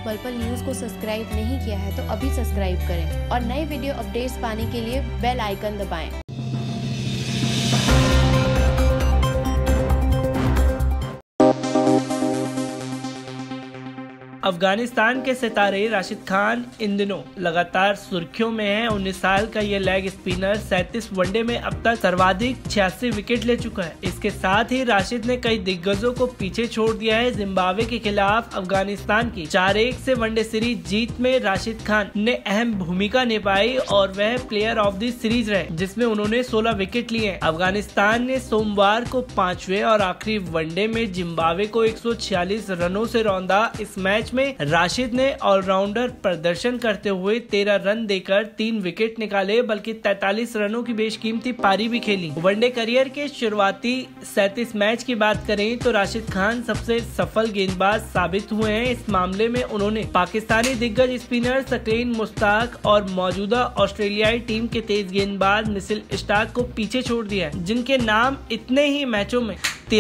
पल पल न्यूज़ को सब्सक्राइब नहीं किया है तो अभी सब्सक्राइब करें और नए वीडियो अपडेट्स पाने के लिए बेल आइकन दबाएं। अफगानिस्तान के सितारे राशिद खान इन दिनों लगातार सुर्खियों में है। 19 साल का ये लेग स्पिनर 37 वनडे में अब तक सर्वाधिक 86 विकेट ले चुका है। इसके साथ ही राशिद ने कई दिग्गजों को पीछे छोड़ दिया है। जिम्बाब्वे के खिलाफ अफगानिस्तान की 4-1 से वनडे सीरीज जीत में राशिद खान ने अहम भूमिका निभाई और वह प्लेयर ऑफ द सीरीज रहे, जिसमें उन्होंने 16 विकेट लिए। अफगानिस्तान ने सोमवार को 5वें और आखिरी वनडे में जिम्बाब्वे को 146 रनों से रौंदा। इस मैच में राशिद ने ऑलराउंडर प्रदर्शन करते हुए 13 रन देकर 3 विकेट निकाले, बल्कि 43 रनों की बेशकीमती पारी भी खेली। वनडे करियर के शुरुआती 37 मैच की बात करें तो राशिद खान सबसे सफल गेंदबाज साबित हुए हैं। इस मामले में उन्होंने पाकिस्तानी दिग्गज स्पिनर शकीन मुश्ताक और मौजूदा ऑस्ट्रेलियाई टीम के तेज गेंदबाज मिशेल स्टार्क को पीछे छोड़ दिया है, जिनके नाम इतने ही मैचों में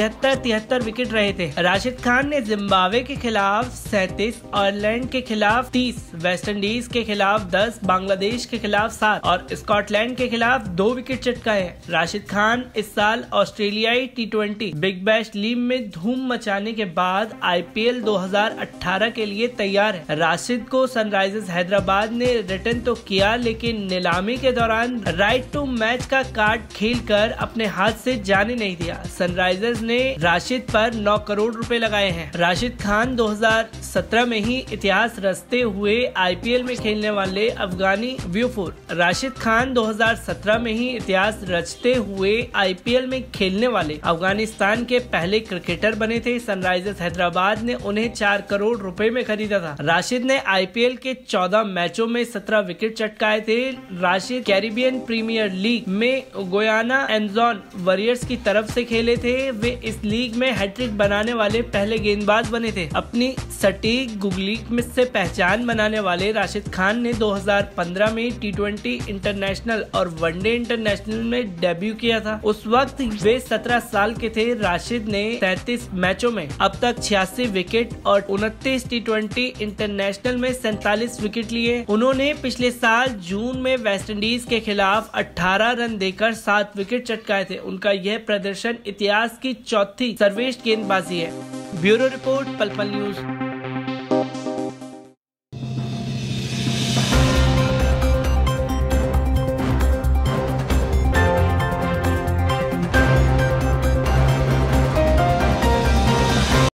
73 विकेट रहे थे। राशिद खान ने जिम्बाब्वे के खिलाफ 37, आयरलैंड के खिलाफ 30, वेस्ट इंडीज के खिलाफ 10, बांग्लादेश के खिलाफ 7 और स्कॉटलैंड के खिलाफ 2 विकेट चटकाए हैं। राशिद खान इस साल ऑस्ट्रेलियाई T20 बिग बैश लीग में धूम मचाने के बाद IPL 2018 के लिए तैयार है। राशिद को सनराइजर्स हैदराबाद ने रिटर्न तो किया, लेकिन नीलामी के दौरान राइट टू मैच का कार्ड खेलकर अपने हाथ से जाने नहीं दिया। सनराइजर्स ने राशिद पर 9 करोड़ रुपए लगाए हैं। राशिद खान 2017 में ही इतिहास रचते हुए IPL में खेलने वाले अफगानी व्यूफोर राशिद खान 2017 में ही इतिहास रचते हुए IPL में खेलने वाले अफगानिस्तान के पहले क्रिकेटर बने थे। सनराइजर्स हैदराबाद ने उन्हें 4 करोड़ रुपए में खरीदा था। राशिद ने IPL के 14 मैचों में 17 विकेट चटकाए थे। राशिद कैरिबियन प्रीमियर लीग में गुयाना एमेजॉन वॉरियर्स की तरफ से खेले थे। वे इस लीग में हैट्रिक बनाने वाले पहले गेंदबाज बने थे। अपनी सटीक गुगली से पहचान बनाने वाले राशिद खान ने 2015 में T20 इंटरनेशनल और वनडे इंटरनेशनल में डेब्यू किया था। उस वक्त वे 17 साल के थे। राशिद ने 33 मैचों में अब तक 86 विकेट और 29 T20 इंटरनेशनल में 47 विकेट लिए। उन्होंने पिछले साल जून में वेस्ट इंडीज के खिलाफ 18 रन देकर 7 विकेट चटकाए थे। उनका यह प्रदर्शन इतिहास की चौथी सर्वश्रेष्ठ गेंदबाजी है। ब्यूरो रिपोर्ट, पल पल न्यूज।